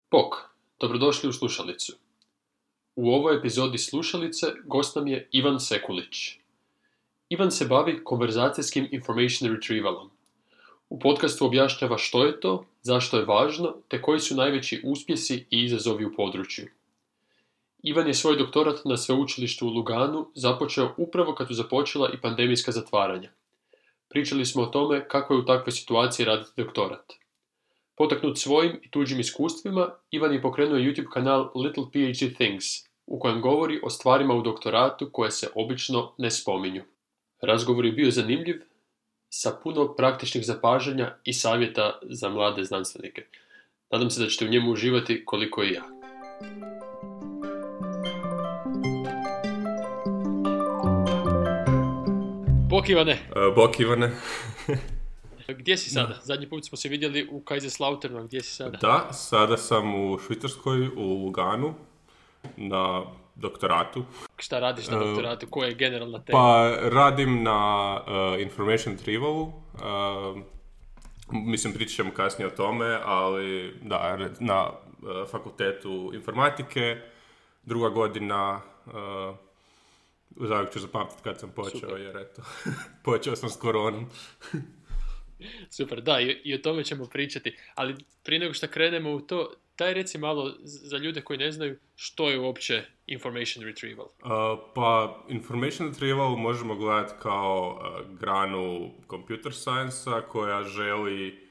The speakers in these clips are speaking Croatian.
Bok, dobrodošli u slušalicu. U ovoj epizodi slušalice gost nam je Ivan Sekulić. Ivan se bavi konverzacijskim information retrievalom. U podcastu objašnjava što je to, zašto je važno, te koji su najveći uspjesi i izazovi u području. Ivan je svoj doktorat na sveučilištu u Luganu započeo upravo kad su započela i pandemijska zatvaranja. Pričali smo o tome kako je u takvoj situaciji raditi doktorat. Potaknut svojim i tuđim iskustvima, Ivan je pokrenuo YouTube kanal Little PhD Things, u kojem govori o stvarima u doktoratu koje se obično ne spominju. Razgovor je bio zanimljiv, sa puno praktičnih zapažanja i savjeta za mlade znanstvenike. Nadam se da ćete u njemu uživati koliko i ja. Bok Ivane! Bok Ivane! Gdje si sada? Zadnji put smo se vidjeli u Kaiserslauternu, gdje si sada? Da, sada sam u Švicarskoj, u Luganu, na doktoratu. Šta radiš na doktoratu? Koja je generalna tema? Pa radim na information retrievalu. Mislim, pričat ćemo kasnije o tome, ali da, na fakultetu informatike, druga godina, u Zagrebu ću zapamtiti kad sam počeo. Super. Jer eto, počeo sam s koronom. Super, da, i o tome ćemo pričati, ali prije nego što krenemo u to, daj reci malo za ljude koji ne znaju što je uopće information retrieval. Pa information retrieval možemo gledati kao granu computer science-a koja želi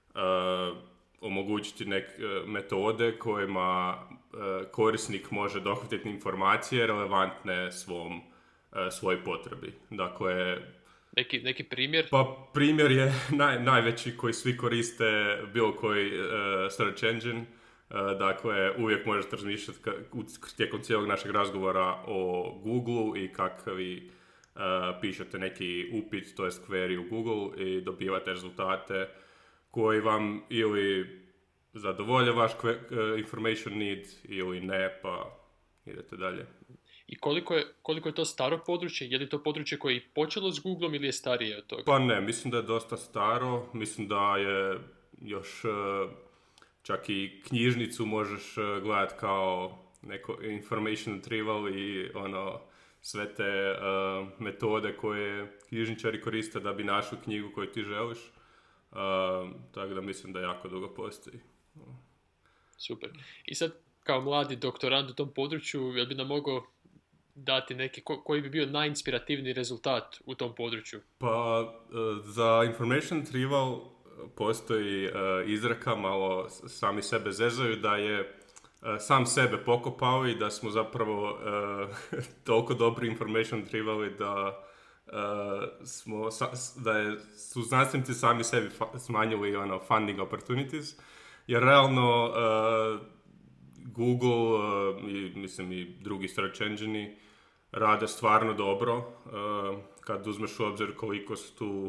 omogućiti metode kojima korisnik može dohvatiti informacije relevantne svojoj potrebi. Dakle, Neki primjer? Pa primjer je najveći koji svi koriste, bilo koji search engine. Dakle, uvijek možete razmišljati tijekom cijelog našeg razgovora o Google i kako vi pišete neki upit, to jest query u Google i dobivate rezultate koji vam ili zadovolje vaš information need ili ne, pa idete dalje. I koliko je to staro područje? Je li to područje koje je počelo s Googlom ili je starije od toga? Pa ne, mislim da je dosta staro. Mislim da je još čak i knjižnicu možeš gledati kao neko information retrieval i sve te metode koje knjižničari koriste da bi našli knjigu koju ti želiš. Tako da mislim da jako dugo postoji. Super. I sad kao mladi doktorant u tom području, jel bi nam mogao dati neki, koji bi bio najinspirativniji rezultat u tom području? Pa za information retrieval postoji izreka, malo sami sebe zezaju, da je sam sebe pokopao i da smo zapravo toliko dobri information retrievali da su znanstvenici sami sebi smanjili funding opportunities, jer realno Google i drugi search engine rade stvarno dobro kad uzmeš u obzir koliko su tu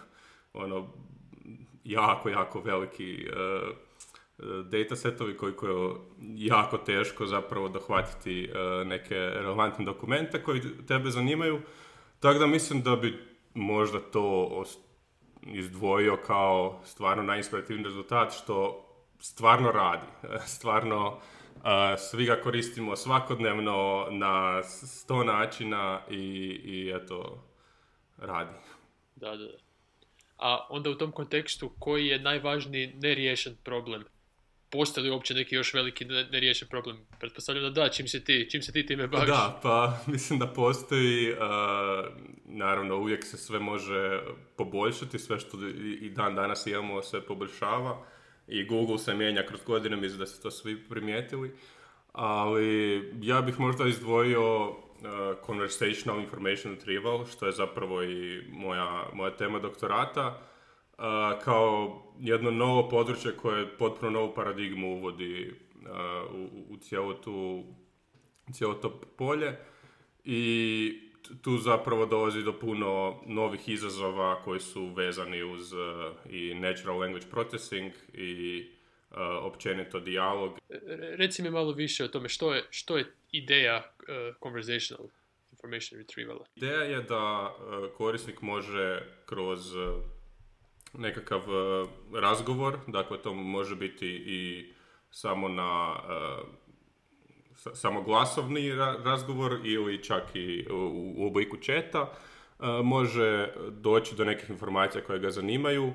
jako veliki datasetovi, koliko je jako teško zapravo dohvatiti neke relevantne dokumente koji tebe zanimaju. Tako da mislim da bi možda to izdvojio kao stvarno najinspirativniji rezultat, što stvarno radi. Stvarno svi ga koristimo svakodnevno na 100 načina i eto, radi. Da. A onda u tom kontekstu koji je najvažniji neriješen problem? Postoji li uopće neki još veliki neriješen problem? Pretpostavljam da, čim se ti time baviš. Da, pa mislim da postoji, naravno uvijek se sve može poboljšati, sve što i dan danas imamo se poboljšava. I Google se mijenja kroz godine, mislim da ste to svi primijetili. Ali ja bih možda izdvojio conversational information retrieval, što je zapravo i moja tema doktorata, kao jedno novo područje koje potpuno novu paradigmu uvodi u cijelo to polje. I tu zapravo dolazi do puno novih izazova koji su vezani uz i natural language processing i općenito dijalog. Reci mi malo više o tome što je ideja conversational information retrievala. Ideja je da korisnik može kroz nekakav razgovor, dakle to može biti i samo na samo glasovni razgovor ili čak i u obliku chata, može doći do nekih informacija koje ga zanimaju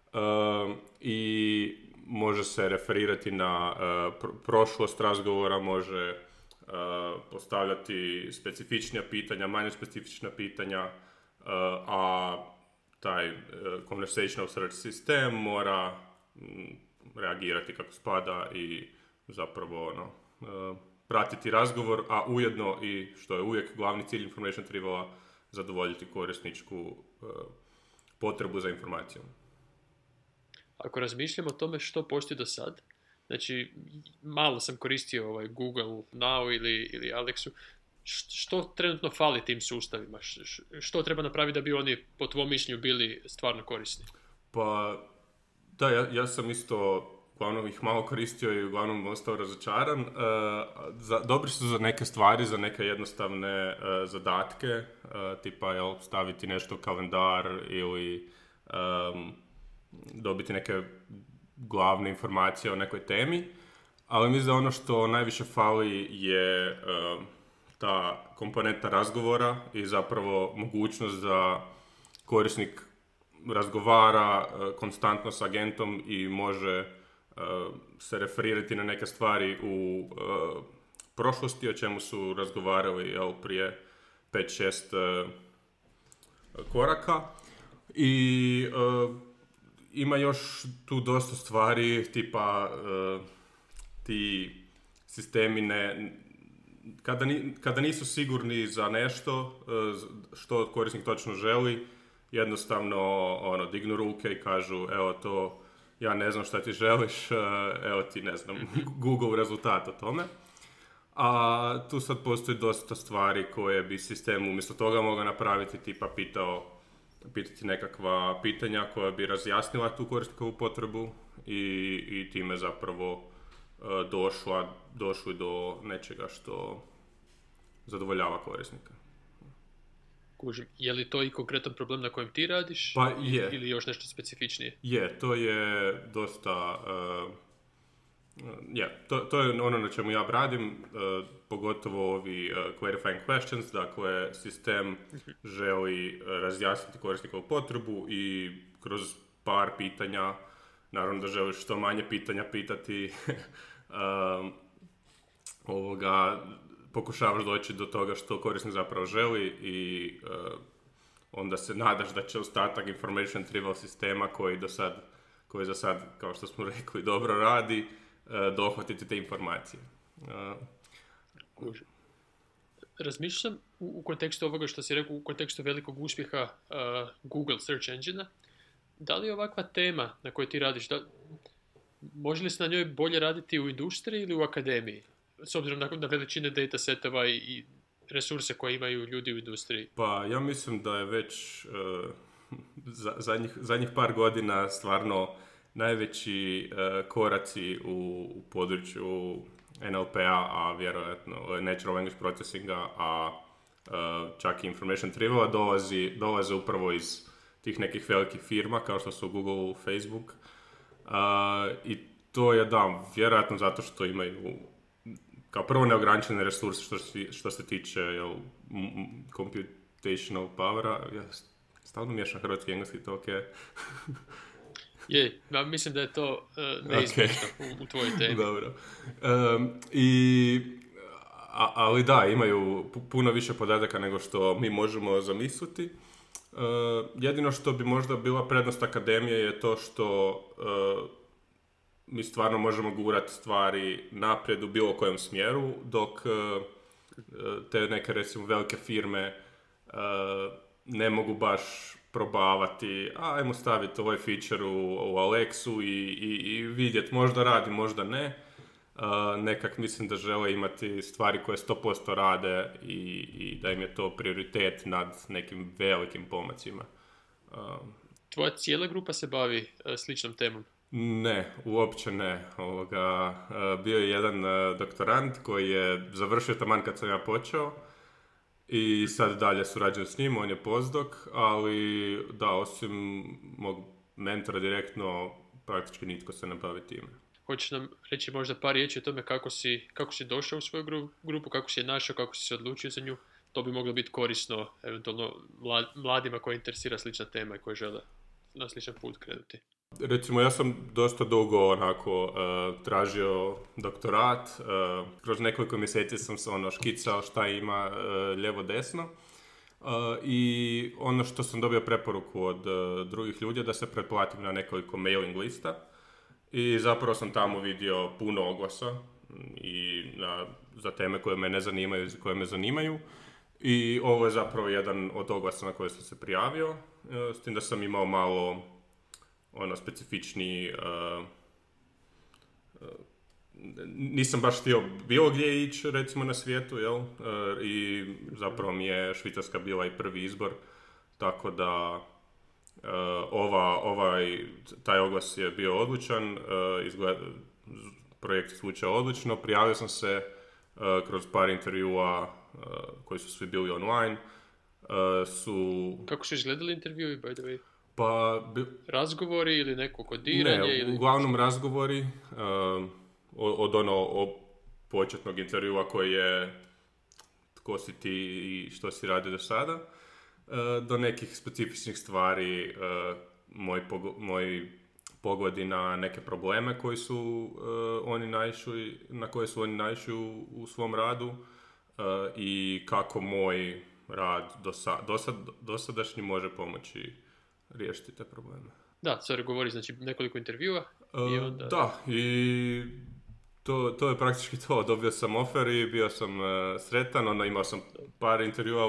i može se referirati na prošlost razgovora, može postavljati specifičnija pitanja, manje specifična pitanja, a taj conversational search sistem mora reagirati kako spada i zapravo pratiti razgovor, a ujedno i, što je uvijek glavni cilj information retrievala, zadovoljiti korisničku potrebu za informacijom. Ako razmišljamo o tome što postoji do sad, znači malo sam koristio Google Now ili Alexu, što trenutno fali tim sustavima? Što treba napraviti da bi oni, po tvom mišljenju, bili stvarno korisni? Pa, da, ja sam isto uglavnom ih malo koristio i uglavnom ostao razočaran. Dobri su za neke stvari, za neke jednostavne zadatke, tipa staviti nešto u kalendar ili dobiti neke glavne informacije o nekoj temi, ali mislim da ono što najviše fali je ta komponenta razgovora i zapravo mogućnost da korisnik razgovara konstantno s agentom i može se referirati na neke stvari u prošlosti o čemu su razgovarali prije 5-6 koraka. I ima još tu dosta stvari, tipa ti sistemi kada nisu sigurni za nešto što korisnik točno želi, jednostavno dignu ruke i kažu evo to, ja ne znam šta ti želiš, evo ti ne znam, Google rezultat o tome. A tu sad postoji dosta stvari koje bi sistem umjesto toga mogao napraviti, tipa pitati nekakva pitanja koja bi razjasnila tu korisnikovu potrebu i time zapravo došli do nečega što zadovoljava korisnika. Kužim. Je li to i konkretan problem na kojem ti radiš? Pa je. Ili još nešto specifičnije? Je, to je dosta... to je ono na čemu ja radim, pogotovo ovi clarifying questions, dakle sistem želi razjasniti korisnikovu potrebu i kroz par pitanja, naravno da želiš što manje pitanja pitati, pokušavaš doći do toga što korisnik zapravo želi i onda se nadaš da će ostatak information retrieval sistema koji za sad, kao što smo rekli, dobro radi, dohvatiti te informacije. Razmišljam u kontekstu ovoga što si rekao, u kontekstu velikog uspjeha Google Search Engine-a, da li je ovakva tema na kojoj ti radiš, može li se na njoj bolje raditi u industriji ili u akademiji? S obzirom na veličine datasetova i resurse koje imaju ljudi u industriji. Pa ja mislim da je već zadnjih par godina stvarno najveći koraci u području NLP-a, a vjerojatno Natural Language Processinga, a čak i Information Retrievala dolaze upravo iz tih nekih velikih firma kao što su Google, Facebook. I to je vjerojatno zato što imaju kao prvo neograničene resurse što se tiče computational powera. Ja stalno miješam hrvatski i engleski, to je. Je, mislim da je to neizbježno u tvojoj temi. Dobro. Ali da, imaju puno više podataka nego što mi možemo zamisliti. Jedino što bi možda bila prednost akademije je to što mi stvarno možemo gurati stvari naprijed u bilo kojem smjeru, dok te neke, recimo, velike firme ne mogu baš probavati, ajmo staviti ovaj feature u Alexu i vidjeti, možda radi, možda ne. Nekak mislim da žele imati stvari koje 100% rade i da im je to prioritet nad nekim velikim pomacima. Tvoja cijela grupa se bavi sličnom temom? Ne, uopće ne. Bio je jedan doktorant koji je završio taman kad sam ja počeo i sad dalje surađujem s njim, on je postdoc, ali da, osim mog mentora direktno, praktički nitko se ne bavi time. Hoćeš nam reći možda par riječi o tome kako si došao u svoju grupu, kako si je našao, kako si se odlučio za nju? To bi moglo biti korisno, eventualno mladima koji interesira slična tema i koji žele na sličan put krenuti. Recimo, ja sam dosta dugo onako tražio doktorat. Kroz nekoliko mjeseci sam se škicao šta ima lijevo desno. I ono što sam dobio preporuku od drugih ljudi je da se pretplatim na nekoliko mailing lista. I zapravo sam tamo vidio puno oglasa i za teme koje me ne zanimaju i koje me zanimaju. I ovo je zapravo jedan od oglasa na koje sam se prijavio. S tim da sam imao malo specifični, nisam baš htio bilo gdje ići recimo na svijetu, jel? I zapravo mi je Švicarska bila i prvi izbor, tako da taj oglas je bio odličan, projekt zvučao odlično, prijavio sam se kroz par intervjua koji su svi bili online. Kako su izgledali intervjui, by the way? Pa, razgovori ili neko kodiranje? Ne, uglavnom razgovori od početnog intervjua koji je tko si ti i što si radio do sada, do nekih specifičnih stvari, moji pogledi na neke probleme koji su na koje su oni naišli u svom radu i kako moj rad dosadašnji može pomoći riješiti te probleme. Da, sorry, govori znači nekoliko intervjua i onda... Da, i to je praktički to. Dobio sam offer i bio sam sretan, imao sam par intervjua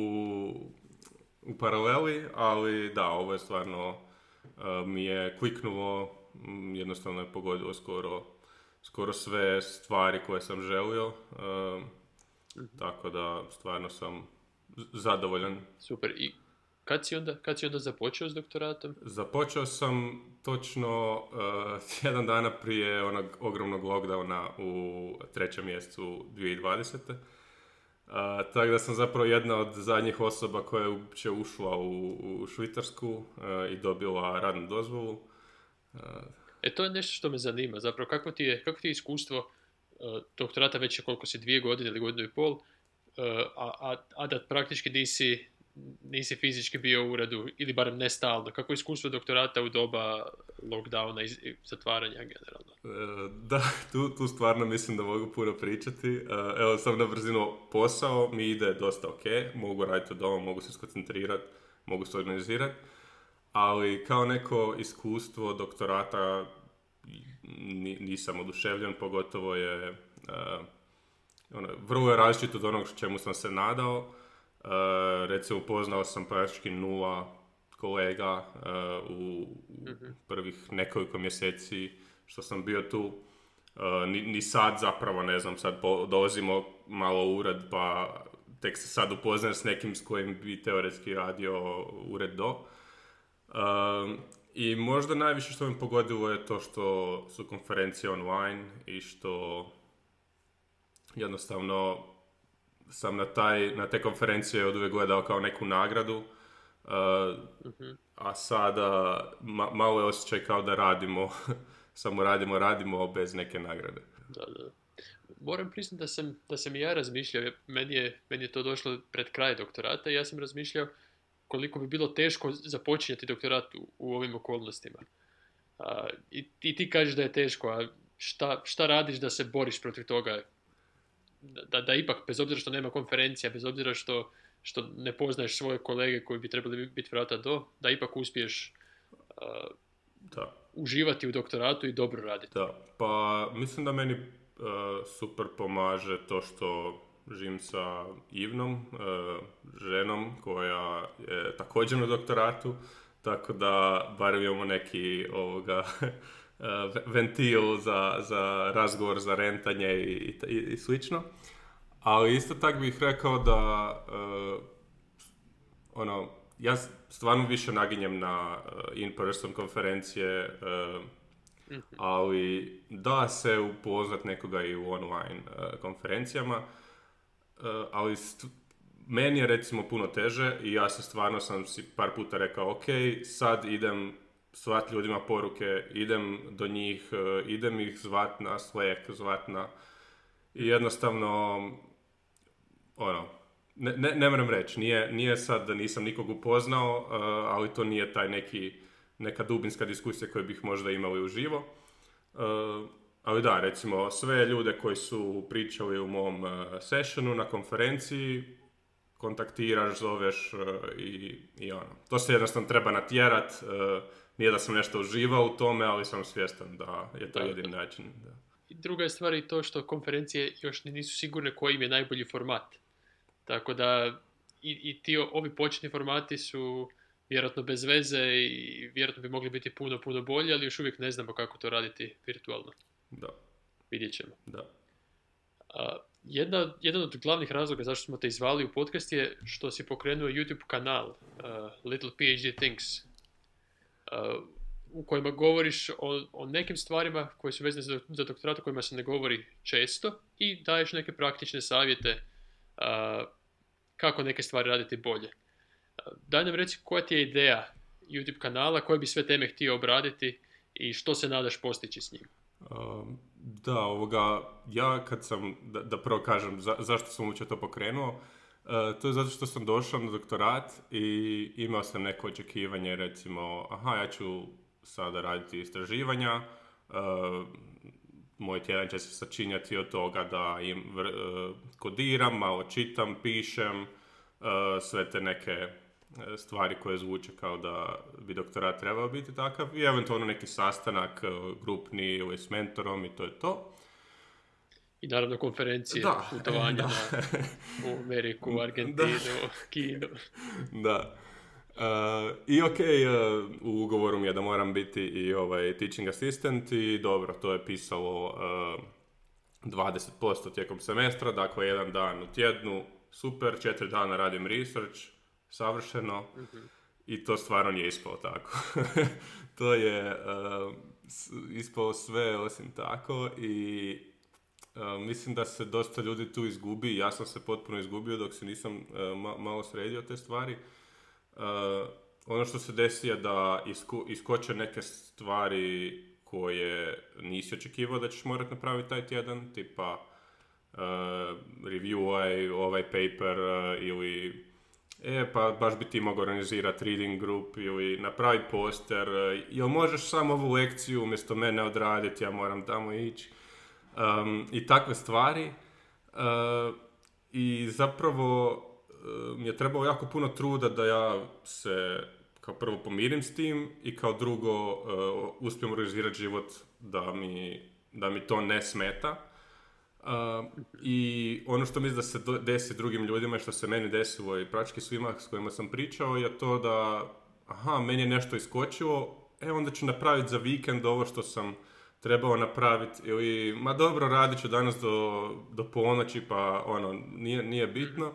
u paraleli, ali da, ovo je stvarno mi je kliknulo, jednostavno je pogodilo skoro sve stvari koje sam želio, tako da stvarno sam zadovoljan. Super, i kad si onda započeo s doktoratom? Započeo sam točno tjedan dana prije onog ogromnog lockdowna u 3. mjesecu 2020. Tako da sam zapravo jedna od zadnjih osoba koja je uopće ušla u Švicarsku i dobila radnu dozvolu. To je nešto što me zanima. Zapravo, kako ti je iskustvo doktorata već je koliko si 2 godine ili 1.5, a da praktički nisi fizički bio u uredu, ili barem ne stalno. Kako je iskustvo doktorata u doba lockdowna i zatvaranja generalno? Da, tu stvarno mislim da mogu puno pričati. Evo, sam na brzinu posao, mi ide dosta ok, mogu raditi od doma, mogu se skoncentrirati, mogu se organizirati, ali kao neko iskustvo doktorata nisam oduševljen, pogotovo je vrlo je različito od onog čemu sam se nadao. Recimo, upoznao sam praktički 0 kolega u prvih nekoliko mjeseci što sam bio tu. Ni sad zapravo ne znam, sad dolazimo malo u ured, pa tek se sad upoznajem s nekim s kojim bi teoretski radio ured do. I možda najviše što me pogodilo je to što su konferencije online i što jednostavno sam na te konferencije od uvijek gledao kao neku nagradu, a sada malo je osjećaj kao da radimo, samo radimo bez neke nagrade. Da. Moram priznati da sam i ja razmišljao, meni je to došlo pred kraj doktorata i ja sam razmišljao koliko bi bilo teško započinjati doktorat u ovim okolnostima. I ti kažeš da je teško, a šta radiš da se boriš protiv toga? Da ipak, bez obzira što nema konferencija, bez obzira što ne poznaješ svoje kolege koji bi trebali biti vrata da ipak uspiješ uživati u doktoratu i dobro raditi. Da, pa mislim da meni super pomaže to što živim sa Ivnom, ženom koja je također na doktoratu, tako da barem imamo neki ventil za razgovor, za rentanje i slično. Ali isto tako bih rekao da ja stvarno više naginjem na in-person konferencije, ali da se upoznat nekoga i u online konferencijama, ali meni je recimo puno teže i ja sam si par puta rekao ok, sad idem slat ljudima poruke, idem do njih, idem ih zvat na Slack, zvat na... I jednostavno, ono, ne moram reći, nije sad da nisam nikog upoznao, ali to nije taj neka dubinska diskusija koju bih možda imao i uživo. Ali da, recimo, sve ljude koji su pričali u mom sessionu na konferenciji, kontaktiraš, zoveš i ono. To se jednostavno treba natjerat, nije da sam nešto uživao u tome, ali sam svjestan da je to jedini način. Da. Druga je stvar i to što konferencije još nisu sigurne koji im je najbolji format. Tako da i ovi početni formati su vjerojatno bez veze i vjerojatno bi mogli biti puno bolji, ali još uvijek ne znamo kako to raditi virtualno. Da. Vidjet ćemo. Da. Jedan od glavnih razloga zašto smo te izvali u podcast je što si pokrenuo YouTube kanal Little PhD Things, u kojima govoriš o nekim stvarima koje su vezane za doktorat, o kojima se ne govori često, i daješ neke praktične savjete kako neke stvari raditi bolje. Daj nam reci koja ti je ideja YouTube kanala, koje bi sve teme htio obraditi i što se nadaš postići s njim. Ja kad sam, da prvo kažem zašto sam uopće to pokrenuo, to je zato što sam došao na doktorat i imao sam neko očekivanje, recimo, ja ću sada raditi istraživanja, moj tjedan će se sačinjati od toga da kodiram, malo čitam, pišem, sve te neke stvari koje zvuče kao da bi doktorat trebao biti takav i eventualno neki sastanak grupni ili s mentorom i to je to. I naravno konferencije, putovanja u Ameriku, Argentinu, Kinu. Da. I u ugovoru mi je da moram biti i teaching assistant i dobro, to je pisalo 20% tijekom semestra, dakle 1 dan u tjednu, super, 4 dana radim research, savršeno, i to stvarno nije ispalo tako. To je ispalo sve osim tako i mislim da se dosta ljudi tu izgubi, ja sam se potpuno izgubio dok se nisam malo sredio te stvari. Ono što se desi je da iskoče neke stvari koje nisi očekivao da ćeš morati napraviti taj tjedan, tipa review ovaj paper ili pa baš bi ti mogao organizirati reading group ili napraviti poster, jel možeš samo ovu lekciju umjesto mene odraditi, ja moram tamo ići, i takve stvari. I zapravo mi je trebalo jako puno truda da ja se kao prvo pomirim s tim i kao drugo uspijem organizirati život da mi to ne smeta. I ono što mislim da se desi drugim ljudima i što se meni desilo i praktički svima s kojima sam pričao je to da meni je nešto iskočilo, onda ću napraviti za vikend ovo što sam trebao napraviti, ili ma dobro, radit ću danas do ponoći, pa nije bitno.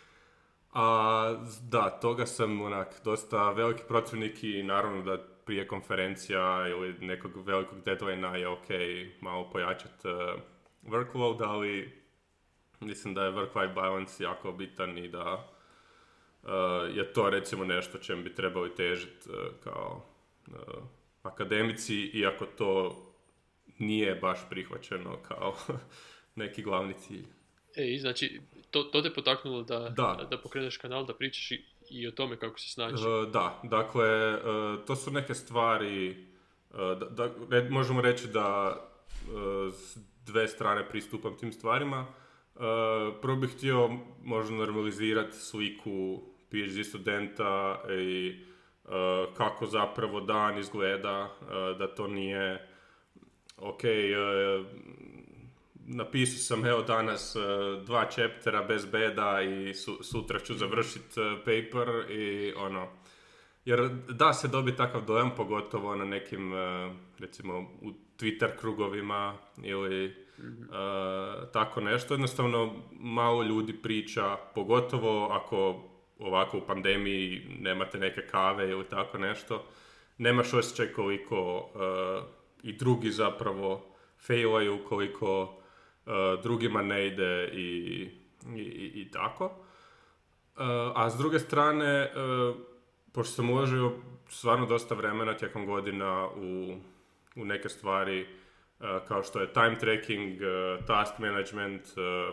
Da, toga sam dosta veliki protivnik i naravno da prije konferencija ili nekog velikog deadline je malo pojačati workload, ali mislim da je work-life balance jako bitan i da je to recimo nešto čem bi trebali težiti kao akademici, iako to nije baš prihvaćeno kao neki glavni cilj. Znači, to te potaknulo da pokreneš kanal, da pričaš i o tome kako se snađi? Da, dakle, to su neke stvari, možemo reći da s dve strane pristupam tim stvarima. Prvo bih htio možda normalizirati sliku PhD studenta i kako zapravo dan izgleda, da to nije napisao sam danas 2 chaptera bez beda i sutra ću završiti paper i jer da se dobi takav dojam, pogotovo na nekim recimo u Twitter krugovima ili tako nešto. Jednostavno malo ljudi priča, pogotovo ako ovako u pandemiji nemate neke kave ili tako nešto, nemaš osjećaj koliko i drugi zapravo failaju, koliko drugima ne ide i tako. A s druge strane, pošto sam uložio stvarno dosta vremena tijekom godina u neke stvari kao što je time tracking, task management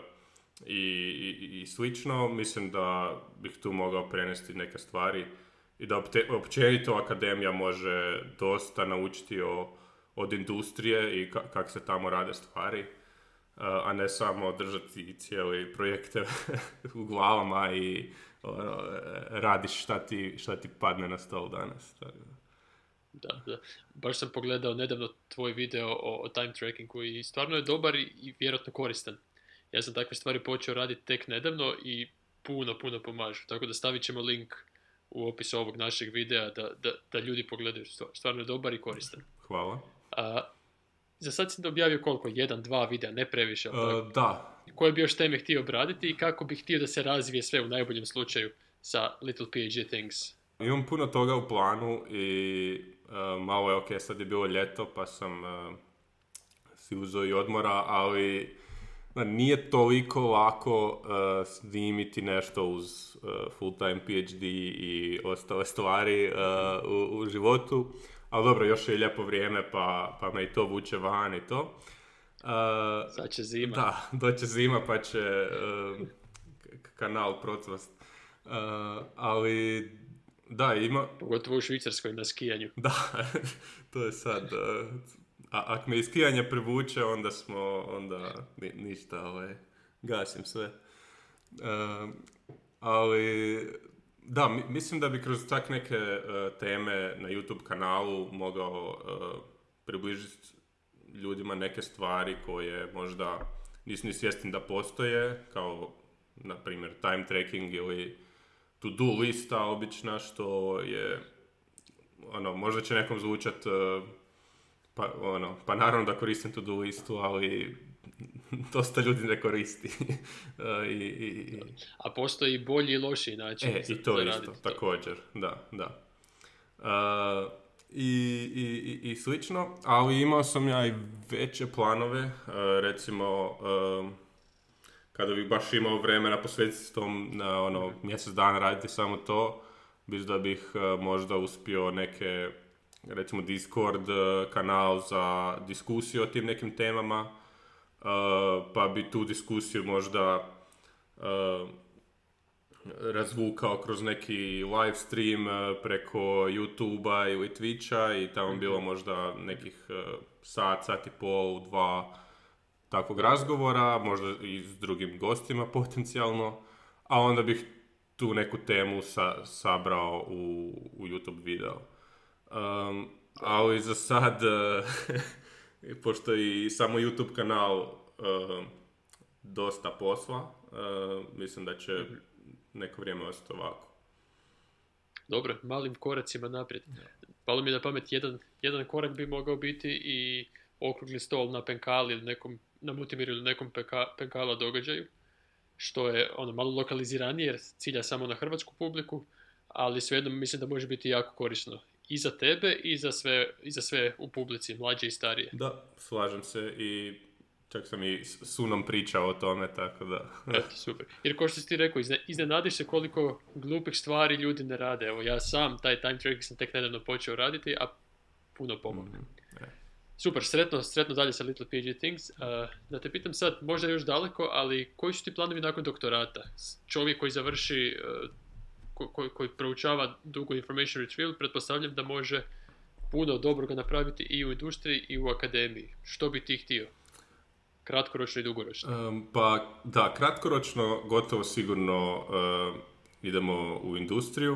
i slično, mislim da bih tu mogao prenesti neke stvari i da općenito akademija može dosta naučiti od industrije i kako se tamo rade stvari, a ne samo držati cijeli projekte u glavama i radiš šta ti padne na stol danas. Da. Baš sam pogledao nedavno tvoj video o time trackingu i stvarno je dobar i vjerojatno koristan. Ja sam takve stvari počeo raditi tek nedavno i puno pomažu. Tako da stavit ćemo link u opisu ovog našeg videa da ljudi pogledaju. Stvarno je dobar i koristan. Hvala. Za sad si objavio koliko? 1-2 videa, ne previše. Da. Koje bi još teme htio obraditi i kako bi htio da se razvije sve u najboljem slučaju sa Little PhD Things? Imam puno toga u planu i malo je ok, sad je bilo ljeto pa sam si uzeo i odmora, ali nije toliko lako snimiti nešto uz full-time PhD i ostale stvari u životu. Ali dobro, još je lijepo vrijeme pa me i to vuče van i to. Sad će zima. Da, doće zima pa će kanal procvast. Ali da, ima... Pogotovo u Švicarskoj na skijanju. Da, to je sad... Ako me iz skijanja privuče, onda ništa, gasim sve. Ali... Da, mislim da bi kroz tak neke teme na YouTube kanalu mogao približiti ljudima neke stvari koje možda nisu ni svjesni da postoje, kao na primjer time tracking ili to-do lista obična, što je, možda će nekom zvučat, pa naravno da koristim to-do listu, ali dosta ljudi ne koristi. A postoji bolji i lošiji način i to isto, također, da. I slično, ali imao sam ja i veće planove, recimo kada bih baš imao vremena posvetiti tom na mjesec dana raditi samo to, bis da bih možda uspio neke, recimo Discord kanal za diskusiju o tim nekim temama, pa bi tu diskusiju možda razvukao kroz neki live stream preko YouTubea ili Twitcha i tamo bilo možda nekih sat i pol, 2 takvog razgovora, možda i s drugim gostima potencijalno, a onda bih tu neku temu sabrao u YouTube video. Ali za sad, pošto i samo YouTube kanal dosta posla, mislim da će neko vrijeme ostati ovako. Dobro, malim koracima naprijed. Palo mi na pamet, jedan korak bi mogao biti i okrugli stol na Penkali ili na Mutimiru ili nekom Penkala događaju, što je malo lokaliziranije jer cilja samo na hrvatsku publiku, ali svejedno mislim da može biti jako korisno i za tebe i za sve u publici, mlađe i starije. Da, slažem se i čak sam i s Unom pričao o tome, tako da... Eto, super. Jer kao što si ti rekao, iznenadiš se koliko glupih stvari ljudi ne rade. Evo, ja sam taj time tracking sam tek nedavno počeo raditi, a puno pomogne. Super, sretno dalje sa Little PhD Things. Da te pitam sad, možda još daleko, ali koji su ti planovi nakon doktorata? Čovjek koji završi, koji proučava dugo information retrieval, pretpostavljam da može puno dobroga napraviti i u industriji i u akademiji. Što bi ti htio? Kratkoročno i dugoročno? Pa da, kratkoročno gotovo sigurno idemo u industriju.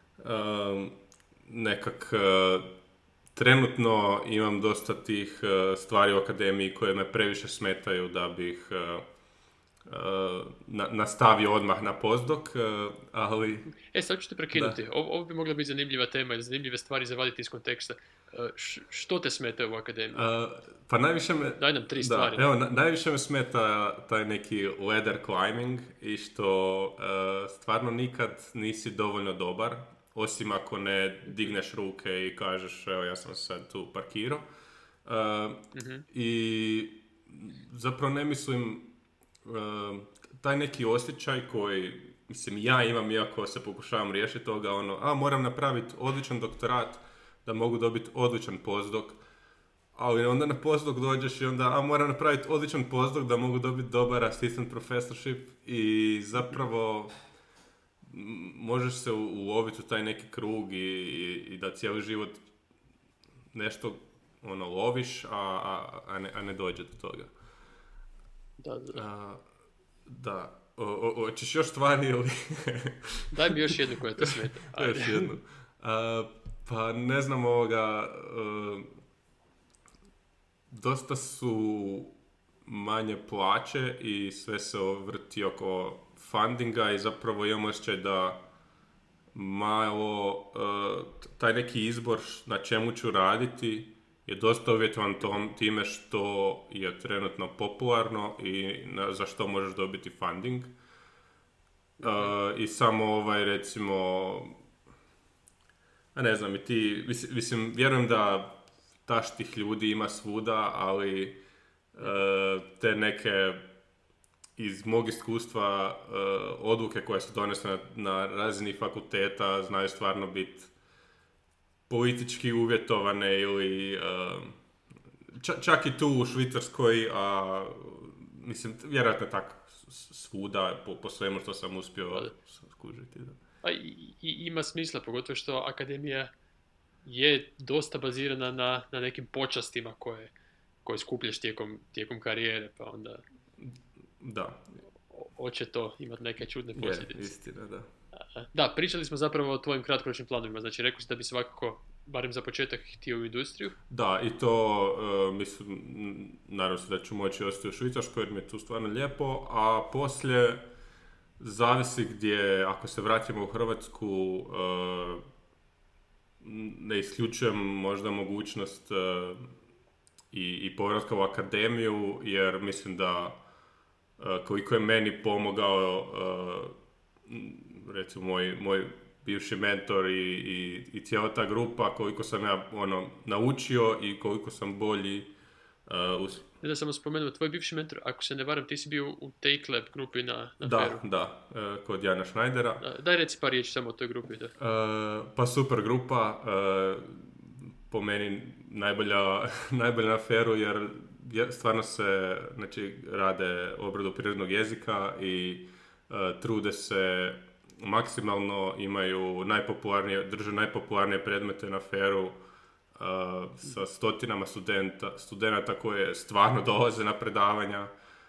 Trenutno imam dosta tih stvari u akademiji koje me previše smetaju da bih nastavio odmah na postdoc, ali... Sad ću te prekinuti. Ovo bi mogla biti zanimljiva tema ili zanimljive stvari za vaditi iz konteksta. Što te smeta u akademiji? Pa najviše me... Daj nam 3 stvari. Evo, najviše me smeta taj neki ladder climbing i što stvarno nikad nisi dovoljno dobar, osim ako ne digneš ruke i kažeš evo ja sam sad tu parkirao. I zapravo ne mislim taj neki osjećaj koji mislim, ja imam, iako se pokušavam riješiti toga, moram napraviti odličan doktorat da mogu dobiti odličan postdoc, ali onda na postdoc dođeš i onda, moram napraviti odličan postdoc da mogu dobiti dobar assistant professorship i zapravo možeš se uloviti u taj neki krug i da cijeli život nešto loviš, a ne dođe do toga. Da. Hoćeš još stvari ili... Daj mi još jednu koja te smeta. Još jednu. Pa ne znam dosta su manje plaće i sve se vrti oko fundinga i zapravo imam osjećaj da malo taj neki izbor na čemu ću raditi je dosta uvjetovan time što je trenutno popularno i za što možeš dobiti funding. I samo recimo, ne znam, i ti, mislim, vjerujem da taštih ljudi ima svuda, ali te neke iz mog iskustva odluke koje su donesene na razini fakulteta znaju stvarno biti politički uvjetovane ili čak i tu u Švicarskoj, a mislim, vjerojatno tako svuda po svemu što sam uspio skužiti. Da. A ima smisla, pogotovo što akademija je dosta bazirana na nekim počastima koje skupljaš tijekom karijere, pa onda da. Hoće to imati neke čudne posljedice. Je, istina, da. Da, pričali smo zapravo o tvojim kratkoročnim planovima, znači rekao si da bi svakako, barem za početak, htio u industriju. Da, i to, mislim, naravno se da ću moći ostati u Švicarskoj jer mi je tu stvarno lijepo, a poslije zavisi gdje, ako se vratimo u Hrvatsku, ne isključujem možda mogućnost i povratka u akademiju, jer mislim da koliko je meni pomogao recimo moj bivši mentor i cijela ta grupa, koliko sam ja naučio i koliko sam bolji. Ne da sam spomenuo, tvoj bivši mentor, ako se ne varam, ti si bio u Take Lab grupi na Feru. Da, kod Jana Schneidera. Daj reci par riječi samo o toj grupi. Da. Pa super grupa, po meni najbolja na Feru, jer stvarno se, znači, rade obradu prirodnog jezika i trude se maksimalno, imaju drže najpopularnije predmete na Feru sa stotinama studenata koje stvarno dolaze na predavanja,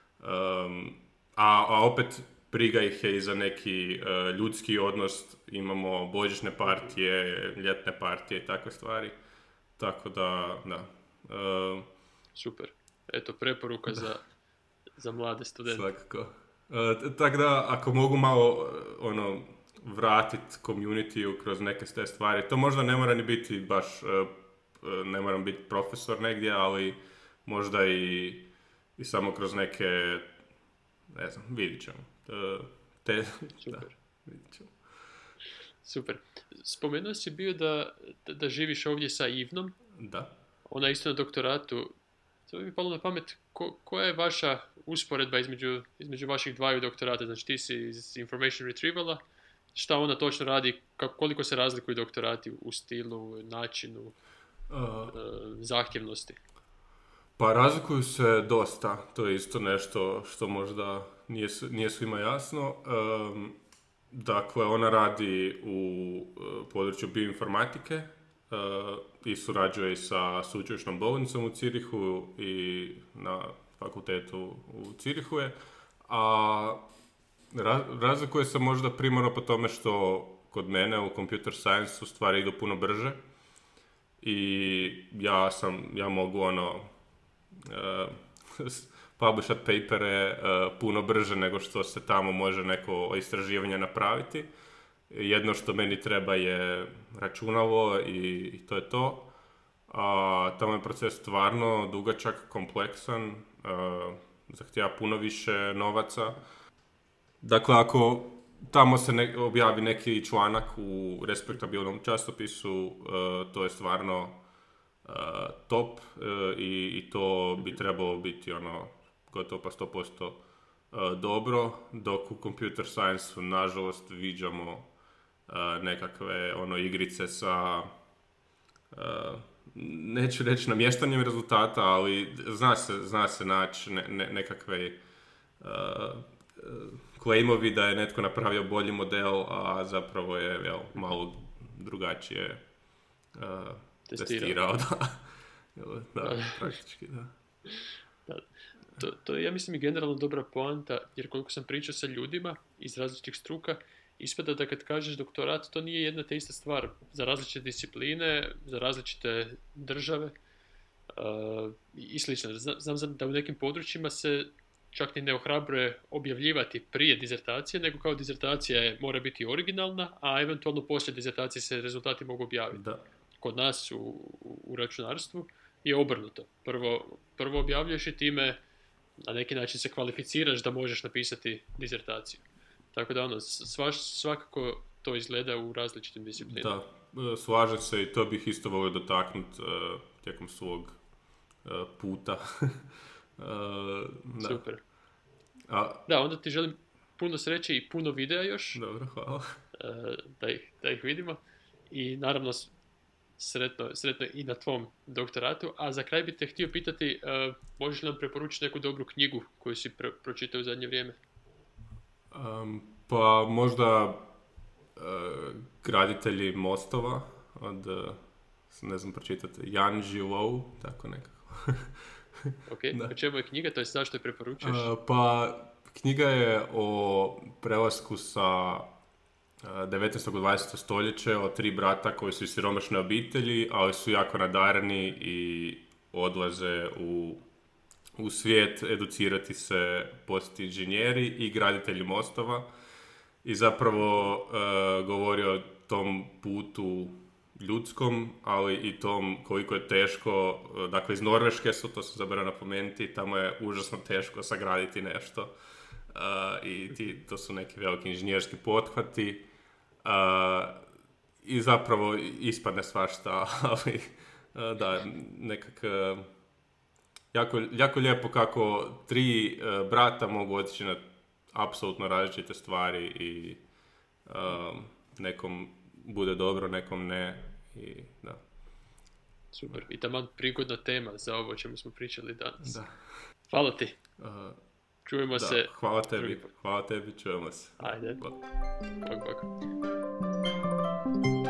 a opet briga ih je i za neki ljudski odnos, imamo božićne partije, ljetne partije i takve stvari, tako da. Super, eto preporuka za mlade studente. Svakako. Tako da, ako mogu malo vratiti community kroz neke te stvari, to možda ne mora ni biti baš, ne moram biti profesor negdje, ali možda i samo kroz neke, ne znam, vidit ćemo. Super. Da, vidit ćemo. Super. Spomenuo si bio da živiš ovdje sa Ivnom. Da. Ona isto na doktoratu. To mi je palo na pamet, koja je vaša usporedba između vaših dvaju doktorata? Znači ti si iz Information Retrievala, šta ona točno radi, koliko se razlikuju doktorati u stilu, načinu, zahtjevnosti? Pa razlikuju se dosta, to je isto nešto što možda nije svima jasno. Dakle, ona radi u području bioinformatike i surađuje sa sveučilišnom bolnicom u Zürichu i na fakultetu u Zürichu je. A razlikuje se možda primarno po tome što kod mene u computer science stvari idu puno brže i ja mogu publishat papere puno brže nego što se tamo može neko istraživanje napraviti. Jedno što meni treba je računalo i to je to. Tamo je proces stvarno dugačak, kompleksan, zahtijeva puno više novaca. Dakle, ako tamo se objavi neki članak u respektabilnom časopisu, to je stvarno top i to bi trebalo biti gotovo pa 100% dobro, dok u computer science nažalost viđamo nekakve igrice sa neću reći namještanjem rezultata, ali zna se naći nekakve claimovi da je netko napravio bolji model, a zapravo je malo drugačije testirao. Da, praktički, da. To je, ja mislim, i generalno dobra poanta, jer koliko sam pričao sa ljudima iz različitih struka, ispada da kad kažeš doktorat, to nije jedna te ista stvar za različite discipline, za različite države i slično. Znam da u nekim područjima se čak ni ne ohrabruje objavljivati prije dizertacije, nego kao dizertacija mora biti originalna, a eventualno poslije dizertacije se rezultati mogu objaviti. Da. Kod nas u računarstvu je obrnuto. Prvo objavljuješ i time na neki način se kvalificiraš da možeš napisati dizertaciju. Tako da svakako to izgleda u različitim disciplinama. Da, slažem se i to bih isto volio dotaknuti tijekom svog puta. Da. Super. Da, onda ti želim puno sreće i puno videa još. Dobro, hvala. Da ih vidimo. I naravno sretno i na tvom doktoratu. A za kraj bih te htio pitati, možeš li nam preporučiti neku dobru knjigu koju si pročitao u zadnje vrijeme? Pa možda Graditelji mostova od, ne znam pročitati, Jan Gillot, tako nekako. Ok, o čemu je knjiga, to je zašto je preporučuješ? Pa knjiga je o prelasku sa 19. u 20. stoljeće o 3 brata koji su iz siromašne obitelji, ali su jako nadareni i odlaze u svijet educirati se, postati inženjeri i graditelji mostova. I zapravo govori o tom putu ljudskom, ali i tom koliko je teško, dakle iz Norveške su, to se zaboravio napomenuti, tamo je užasno teško sagraditi nešto. To su neki veliki inženjerski pothvati. I zapravo ispadne svašta, ali da, nekak jako lijepo kako 3 brata mogu otići na apsolutno različite stvari i nekom bude dobro, nekom ne. I, da. Super, i taman prigodna tema za ovo o čemu smo pričali danas. Da. Hvala ti. Čujemo se. Hvala tebi, čujemo se. Ajde. Bok.